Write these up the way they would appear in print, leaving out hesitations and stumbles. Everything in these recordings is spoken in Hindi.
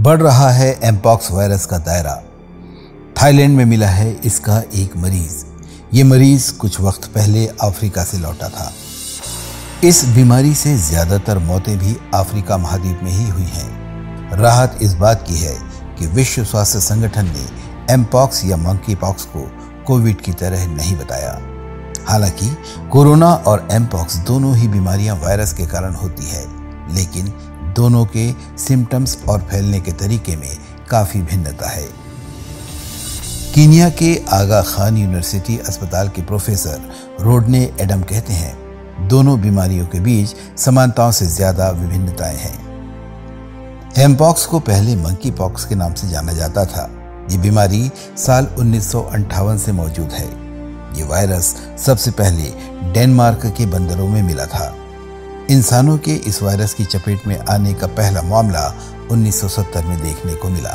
बढ़ रहा है एमपॉक्स वायरस का दायरा। थाईलैंड में मिला है इसका एक मरीज। ये मरीज कुछ वक्त पहले अफ्रीका से लौटा था। इस बीमारी से ज्यादातर मौतें भी अफ्रीका महाद्वीप में ही हुई हैं। राहत इस बात की है कि विश्व स्वास्थ्य संगठन ने एमपॉक्स या मंकी पॉक्स को कोविड की तरह नहीं बताया। हालांकि कोरोना और एमपॉक्स दोनों ही बीमारियां वायरस के कारण होती है, लेकिन दोनों के सिम्टम्स और फैलने के तरीके में काफी भिन्नता है। कीनिया के आगा खान यूनिवर्सिटी अस्पताल के प्रोफेसर रोडने एडम कहते हैं, दोनों बीमारियों के बीच समानताओं से ज्यादा विभिन्नताएं हैं। एमपॉक्स को पहले मंकी पॉक्स के नाम से जाना जाता था। ये बीमारी साल 1958 से मौजूद है। ये वायरस सबसे पहले डेनमार्क के बंदरों में मिला था। इंसानों के इस वायरस की चपेट में आने का पहला मामला 1970 में देखने को मिला।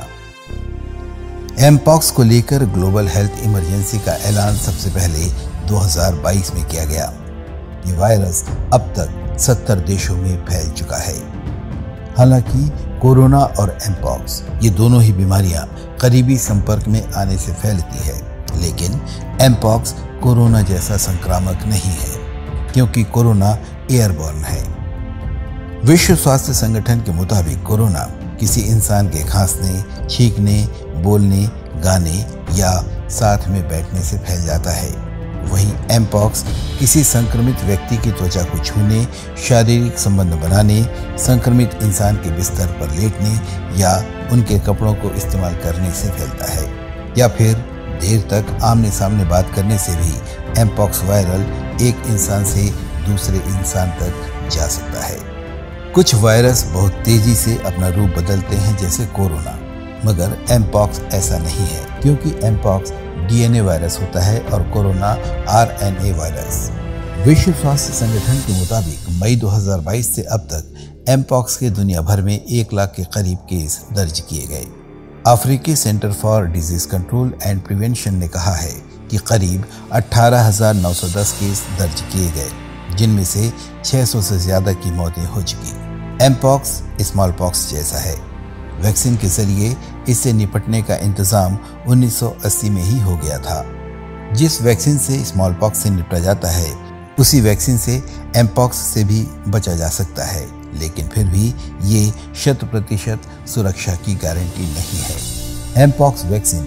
एमपॉक्स को लेकर ग्लोबल हेल्थ इमरजेंसी का ऐलान सबसे पहले 2022 में किया गया। ये वायरस अब तक 70 देशों में फैल चुका है। हालांकि कोरोना और एमपॉक्स ये दोनों ही बीमारियां करीबी संपर्क में आने से फैलती है, लेकिन एमपॉक्स कोरोना जैसा संक्रामक नहीं है, क्योंकि कोरोना एयरबॉर्न है। विश्व स्वास्थ्य संगठन के मुताबिक कोरोना किसी इंसान के खांसने, छींकने, बोलने, गाने या साथ में बैठने से फैल जाता है। वहीं एमपॉक्स किसी संक्रमित व्यक्ति की त्वचा को छूने, शारीरिक संबंध बनाने, संक्रमित इंसान के बिस्तर पर लेटने या उनके कपड़ों को इस्तेमाल करने से फैलता है, या फिर देर तक आमने सामने बात करने से भी एमपॉक्स वायरल एक इंसान से दूसरे इंसान तक जा सकता है। कुछ वायरस बहुत तेजी से अपना रूप बदलते हैं, जैसे कोरोना, मगर एमपॉक्स ऐसा नहीं है, क्योंकि एमपॉक्स डीएनए वायरस होता है और कोरोना आरएनए वायरस। विश्व स्वास्थ्य संगठन के मुताबिक मई 2022 से अब तक एमपॉक्स के दुनिया भर में 1 लाख के करीब केस दर्ज किए गए। अफ्रीकी centre for disease control and prevention ने कहा है कि करीब 18,910 केस दर्ज किए गए, जिनमें से 600 से ज्यादा की मौतें हो चुकी। एमपॉक्स स्मॉल पॉक्स जैसा है। वैक्सीन के जरिए इससे निपटने का इंतजाम 1980 में ही हो गया था। जिस वैक्सीन से स्मॉल पॉक्स से निपटा जाता है, उसी वैक्सीन से एमपॉक्स से भी बचा जा सकता है, लेकिन फिर भी ये 100% सुरक्षा की गारंटी नहीं है। एमपॉक्स वैक्सीन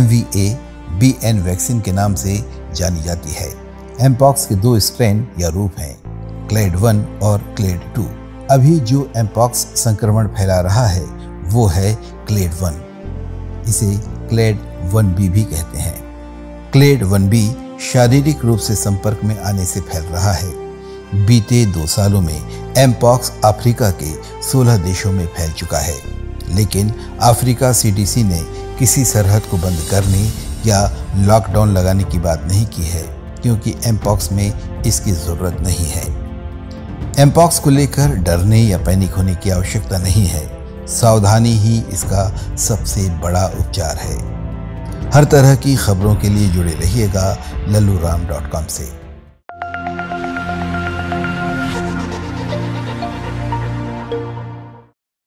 MVA-BN वैक्सीन के नाम से जानी जाती है। एमपॉक्स के 2 स्ट्रेन या रूप हैं, क्लेड 1 और क्लेड 2। अभी जो एमपॉक्स संक्रमण फैला रहा है वो है क्लेड 1। इसे क्लेड 1B भी कहते हैं। क्लेड 1B शारीरिक रूप से संपर्क में आने से फैल रहा है। बीते 2 सालों में एमपॉक्स अफ्रीका के 16 देशों में फैल चुका है, लेकिन अफ्रीका CDC ने किसी सरहद को बंद करने या लॉकडाउन लगाने की बात नहीं की है, क्योंकि एमपॉक्स में इसकी जरूरत नहीं है। एमपॉक्स को लेकर डरने या पैनिक होने की आवश्यकता नहीं है। सावधानी ही इसका सबसे बड़ा उपचार है। हर तरह की खबरों के लिए जुड़े रहिएगा lalluram.com से।